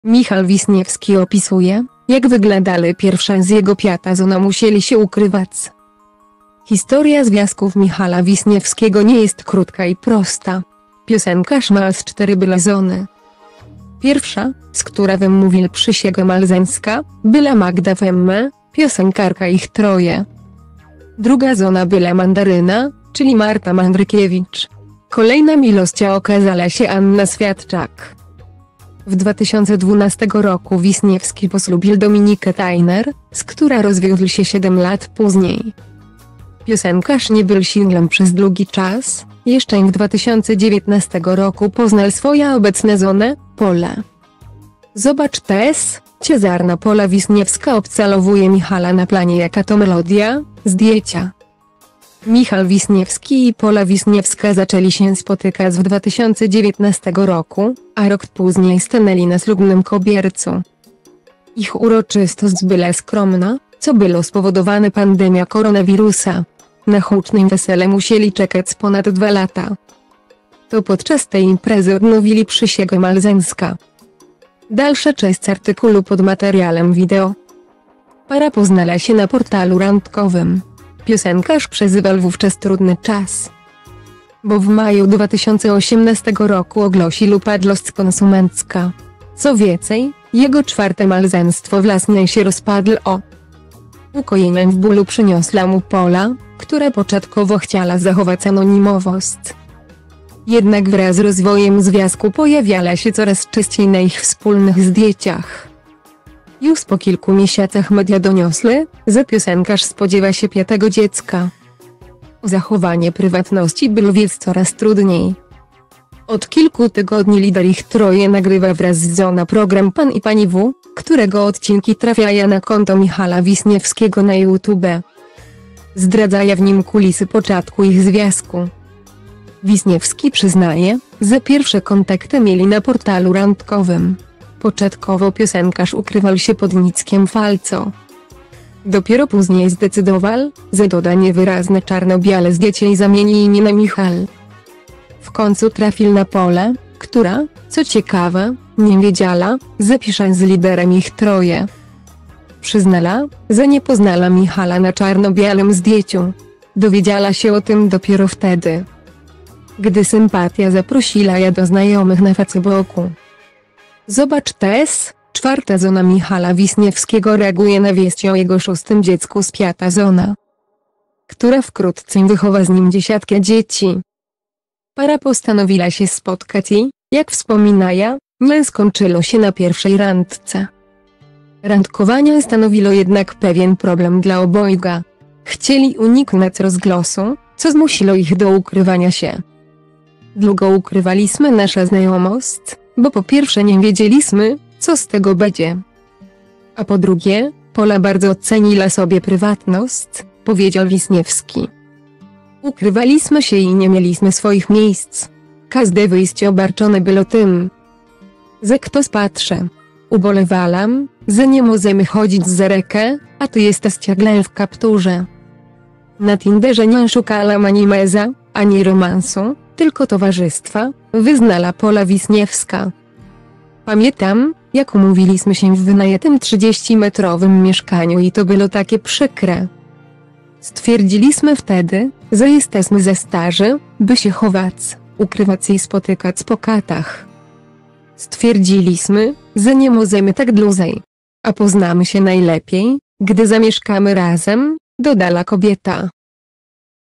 Michał Wiśniewski opisuje, jak wyglądały pierwsze z jego piatazona musieli się ukrywać. Historia związków Michala Wiśniewskiego nie jest krótka i prosta. Piosenkarz ma aż 4 blazony. Pierwsza, z która mówi przysięga malzańska, była Magda Wemme, piosenkarka ich troje. Druga zona była Mandaryna, czyli Marta Mandrykiewicz. Kolejna miłościa okazała się Anna Świadczak. W 2012 roku Wiśniewski poślubił Dominikę Tajner, z która rozwiódł się 7 lat później. Piosenkarz nie był singlem przez długi czas, jeszcze w 2019 roku poznał swoją obecną żonę, Pola. Zobacz też, Cezarna Pola Wiśniewska obcalowuje Michala na planie Jaka to melodia, zdjęcia. Michał Wiśniewski i Pola Wiśniewska zaczęli się spotykać w 2019 roku, a rok później stanęli na ślubnym kobiercu. Ich uroczystość była skromna, co było spowodowane pandemią koronawirusa. Na hucznym wesele musieli czekać ponad 2 lata. To podczas tej imprezy odnowili przysięgę malzańska. Dalsza część artykułu pod materiałem wideo. Para poznała się na portalu randkowym. Piosenkarz przeżywał wówczas trudny czas. Bo w maju 2018 roku ogłosił upadłość konsumencka. Co więcej, jego 4. małżeństwo własnie się rozpadło. Ukojenie w bólu przyniosła mu Pola, która początkowo chciała zachować anonimowość. Jednak wraz z rozwojem związku pojawiała się coraz częściej na ich wspólnych zdjęciach. Już po kilku miesiącach media doniosły, że piosenkarz spodziewa się 5. dziecka. Zachowanie prywatności było więc coraz trudniej. Od kilku tygodni lider ich troje nagrywa wraz z żoną program Pan i Pani W, którego odcinki trafiają na konto Michala Wiśniewskiego na YouTube. Zdradzają w nim kulisy początku ich związku. Wiśniewski przyznaje, że pierwsze kontakty mieli na portalu randkowym. Początkowo piosenkarz ukrywał się pod nickiem Falco. Dopiero później zdecydował, że doda niewyrazne czarno-białe zdjęcie i zamieni imię na Michal. W końcu trafił na Polę, która, co ciekawe, nie wiedziała, że pisze z liderem ich troje. Przyznała, że nie poznała Michala na czarno-białym zdjęciu. Dowiedziała się o tym dopiero wtedy, gdy sympatia zaprosiła ją do znajomych na Facebooku. Zobacz też, 4. zona Michala Wiśniewskiego reaguje na wieść o jego 6. dziecku z 5. zona, która wkrótce wychowa z nim 10 dzieci. Para postanowiła się spotkać i, jak wspominają, nie skończyło się na pierwszej randce. Randkowanie stanowiło jednak pewien problem dla obojga. Chcieli uniknąć rozgłosu, co zmusiło ich do ukrywania się. Długo ukrywaliśmy naszą znajomość, bo po pierwsze nie wiedzieliśmy, co z tego będzie. A po drugie, Pola bardzo ceniła sobie prywatność, powiedział Wiśniewski. Ukrywaliśmy się i nie mieliśmy swoich miejsc. Każde wyjście obarczone było tym, że ktoś patrzy. Ubolewałam, że nie możemy chodzić za rękę, a ty jesteś ciągle w kapturze. Na Tinderze nie szukałam ani męża, ani romansu, tylko towarzystwa, wyznała Pola Wiśniewska. Pamiętam, jak umówiliśmy się w wynajętym 30-metrowym mieszkaniu i to było takie przykre. Stwierdziliśmy wtedy, że jesteśmy za starzy, by się chować, ukrywać i spotykać po katach. Stwierdziliśmy, że nie możemy tak dłużej. A poznamy się najlepiej, gdy zamieszkamy razem, dodała kobieta.